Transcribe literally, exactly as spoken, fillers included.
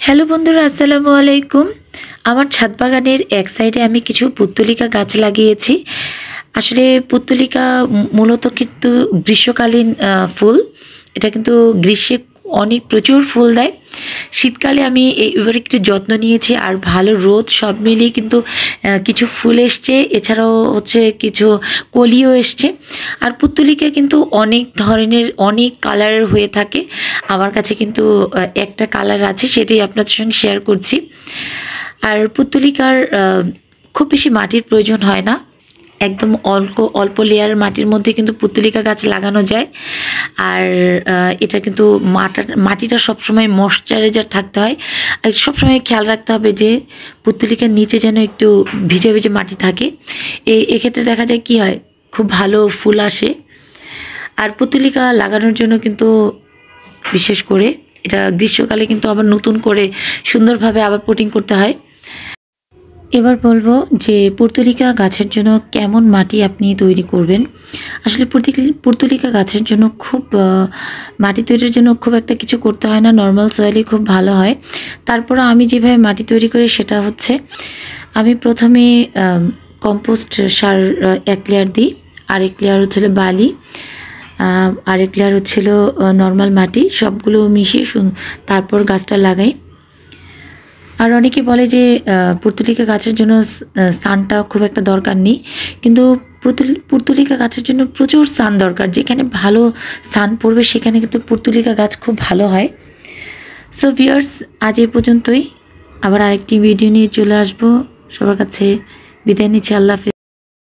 Hello বন্ধুরা, আসসালামু আলাইকুম। আমার ছাদ বাগানের এক সাইডে আমি কিছু পুত্তলিকা গাছ লাগিয়েছি। আসলে পুত্তলিকা মূলত কিন্তু গ্রীষ্মকালীন ফুল। এটা কিন্তু গ্রীষ্মে অনেক প্রচুর ফুল দেয়। শীতকালে আমি এবার একটু যত্ন নিয়েছি আর ভালো রোদ সব মিলিয়ে কিন্তু কিছু ফুল এসছে, এছাড়াও হচ্ছে কিছু কলিও এসছে। আর পুত্তলিকা কিন্তু অনেক ধরনের অনেক কালারের হয়ে থাকে। আমার কাছে কিন্তু একটা কালার আছে, সেটাই আপনাদের সঙ্গে শেয়ার করছি। আর পুত্তলিকার খুব বেশি মাটির প্রয়োজন হয় না, একদম অল্প অল্প লেয়ার মাটির মধ্যে কিন্তু পুত্তলিকা গাছ লাগানো যায়। আর এটা কিন্তু মাটা মাটিটা সবসময় ময়শ্চারাইজার থাকতে হয়, আর সবসময় খেয়াল রাখতে হবে যে পুত্তলিকার নিচে যেন একটু ভিজে ভিজে মাটি থাকে। এই এক্ষেত্রে দেখা যায় কি হয়, খুব ভালো ফুল আসে। আর পুত্তলিকা লাগানোর জন্য কিন্তু বিশেষ করে এটা গ্রীষ্মকালে কিন্তু আবার নতুন করে সুন্দরভাবে আবার পটিং করতে হয়। এবার বলবো যে পুর্তলিকা গাছের জন্য কেমন মাটি আপনি তৈরি করবেন। আসলে পুর্তলিকা গাছের জন্য খুব মাটি তৈরির জন্য খুব একটা কিছু করতে হয় না, নর্মাল সয়েলই খুব ভালো হয়। তারপরে আমি যেভাবে মাটি তৈরি করি সেটা হচ্ছে, আমি প্রথমে কম্পোস্ট সার এক লেয়ার দিই, আরেক লেয়ার হচ্ছিল বালি, আরেক লেয়ার হচ্ছিল নর্মাল মাটি, সবগুলো মিশিয়ে তারপর গাছটা লাগাই। আর অনেকে বলে যে পুর্তলিকা গাছের জন্য সানটা খুব একটা দরকার নেই, কিন্তু পুর্তলিকা গাছের জন্য প্রচুর সান দরকার। যেখানে ভালো সান পড়বে সেখানে কিন্তু পুর্তলিকা গাছ খুব ভালো হয়। সো ভিউয়ার্স, আজ এই পর্যন্তই। আবার আরেকটি ভিডিও নিয়ে চলে আসবো। সবার কাছে বিদায় নিচ্ছি। আল্লাহ হাফেজ।